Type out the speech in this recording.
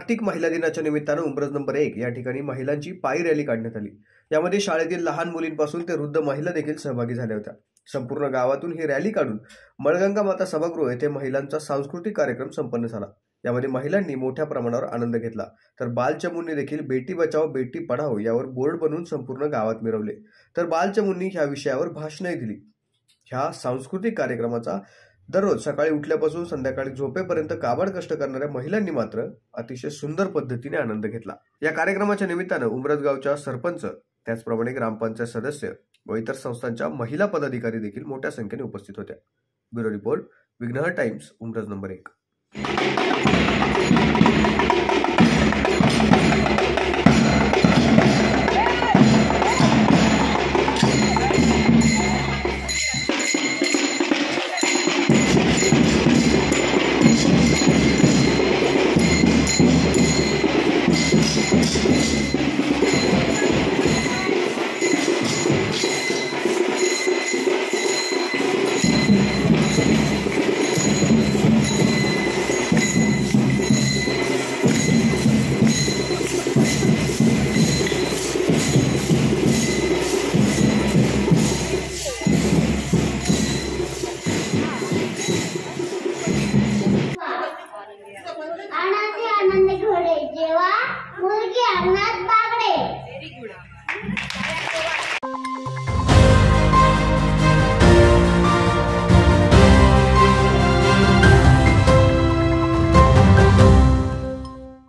जागतिक महिला दिनाच्या निमित्तानं उंब्रज नंबर 1 या ठिकाणी महिलांची पायी रॅली काढण्यात आली। यामध्ये शाळेतील लहान मुलींपासून ते वृद्ध महिला देखील सहभागी झाल्या होत्या। संपूर्ण गावातून ही रॅली काढून मळगंगा माता सभागृह येथे महिलांचा सांस्कृतिक कार्यक्रम संपन्न झाला। यामध्ये महिलांनी मोठ्या प्रमाणावर आनंद घेतला, तर बालचमूंनी देखील बेटी बचाओ बेटी पढाओ यावर बोर्ड बनवून संपूर्ण गावात मिरवले, तर बालचमूंनी या विषयावर भाषणे दिली। ह्या सांस्कृतिक कार्यक्रमाचा दररोज सकाळी उठल्यापासून संध्याकाळी झोपेपर्यंत काबाड कष्ट करणाऱ्या महिलांनी मात्र अतिशय सुंदर पद्धतीने आनंद घेतला। या कार्यक्रमाच्या निमित्तानं उंब्रज गावच्या सरपंच, त्याचप्रमाणे ग्रामपंचायत सदस्य व इतर संस्थांच्या महिला पदाधिकारी देखील मोठ्या संख्येने उपस्थित होत्या। ब्युरो रिपोर्ट, नहरट टाइम्स, उंब्रज नंबर 1। आनंद घडे जेव्हा मुलगी अंगणात